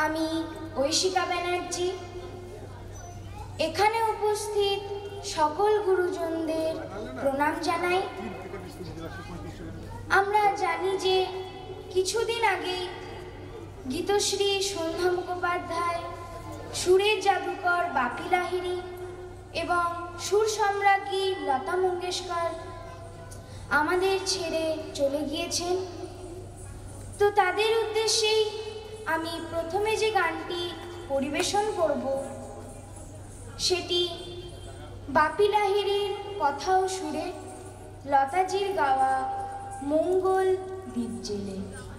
আমি ঐশিকা ব্যানার্জি। এখানে উপস্থিত সকল গুরুজনদের প্রণাম জানাই। আমরা জানি যে কিছুদিন আগে গীতশ্রী সন্ধ্যা মুখোপাধ্যায়, সুরের জাদুকর বাপি লাহিড়ী এবং সুর সম্রাজ্ঞী লতা মঙ্গেশকর আমাদের ছেড়ে চলে গিয়েছেন। তো তাদের উদ্দেশ্যেই আমি প্রথমে যে গানটি পরিবেশন করব সেটি বাপি লাহিড়ীর কথা ও সুরে লতাজির গাওয়া মঙ্গল দ্বীপ জেলে।